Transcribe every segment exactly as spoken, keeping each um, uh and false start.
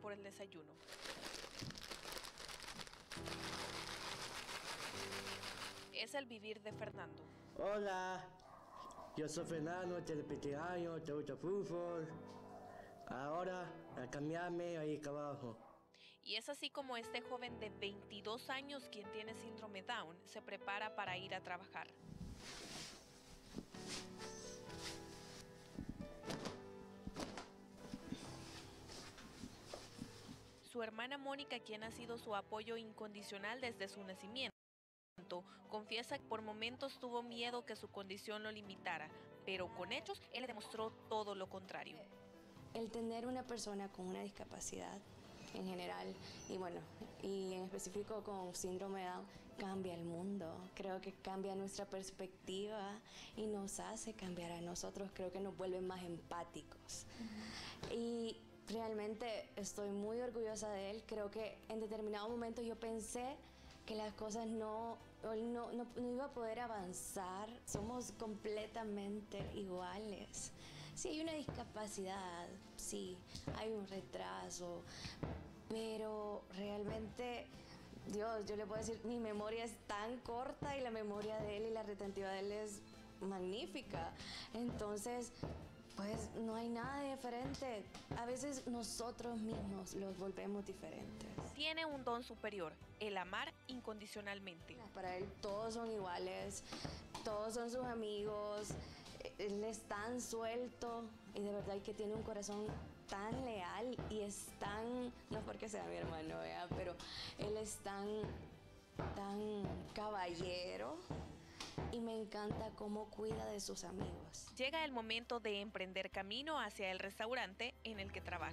por el desayuno. Es el vivir de Fernando. Hola, yo soy Fernando, tengo veinte años, te gusta el fútbol. Ahora, a cambiarme ahí acá abajo. Y es así como este joven de veintidós años, quien tiene síndrome Down, se prepara para ir a trabajar. Su hermana Mónica, quien ha sido su apoyo incondicional desde su nacimiento, confiesa que por momentos tuvo miedo que su condición lo limitara, pero con hechos él le demostró todo lo contrario. El tener una persona con una discapacidad en general, y bueno, y en específico con síndrome Down, cambia el mundo. Creo que cambia nuestra perspectiva y nos hace cambiar a nosotros. Creo que nos vuelve más empáticos. Uh-huh. Y realmente estoy muy orgullosa de él. Creo que en determinado momento yo pensé que las cosas no, no, no, no iba a poder avanzar. Somos completamente iguales. Sí hay una discapacidad, sí, hay un retraso, pero realmente, Dios, yo le puedo decir, mi memoria es tan corta y la memoria de él y la retentiva de él es magnífica. Entonces, pues no hay nada diferente. A veces nosotros mismos los volvemos diferentes. Tiene un don superior, el amar incondicionalmente. Para él todos son iguales, todos son sus amigos. Él es tan suelto y de verdad que tiene un corazón tan leal y es tan, no es porque sea mi hermano, ¿verdad? Pero él es tan, tan caballero y me encanta cómo cuida de sus amigos. Llega el momento de emprender camino hacia el restaurante en el que trabaja.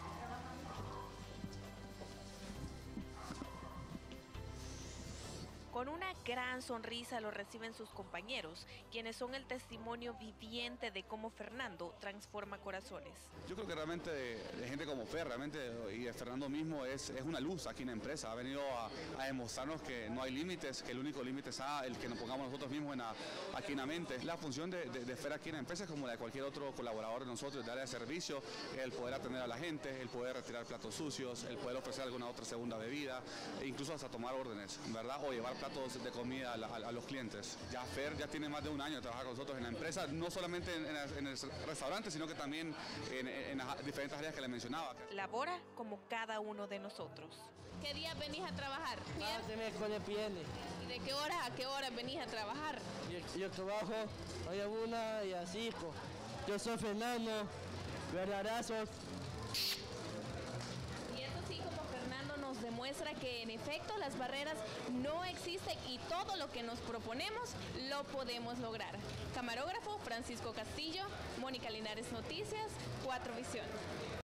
Con una gran sonrisa lo reciben sus compañeros, quienes son el testimonio viviente de cómo Fernando transforma corazones. Yo creo que realmente de, de gente como Fer, realmente, y de Fernando mismo, es, es una luz aquí en la empresa. Ha venido a, a demostrarnos que no hay límites, que el único límite es el que nos pongamos nosotros mismos en la, aquí en la mente. La función de, de, de Fer aquí en la empresa es como la de cualquier otro colaborador de nosotros, de área de servicio, el poder atender a la gente, el poder retirar platos sucios, el poder ofrecer alguna otra segunda bebida, e incluso hasta tomar órdenes, ¿verdad? O llevar platos de comida a, la, a, a los clientes. Ya Fer ya tiene más de un año de trabajar con nosotros en la empresa, no solamente en, en, en el restaurante, sino que también en, en las diferentes áreas que le mencionaba. Labora como cada uno de nosotros. ¿Qué día venís a trabajar? Ah, de miércoles viene. ¿Y de qué horas a qué horas venís a trabajar? Yo, yo trabajo hoy a una y a cinco. Yo soy Fernando, verdadazos. Nos demuestra que en efecto las barreras no existen y todo lo que nos proponemos lo podemos lograr. Camarógrafo Francisco Castillo, Mónica Linares Noticias, Cuatro Visión.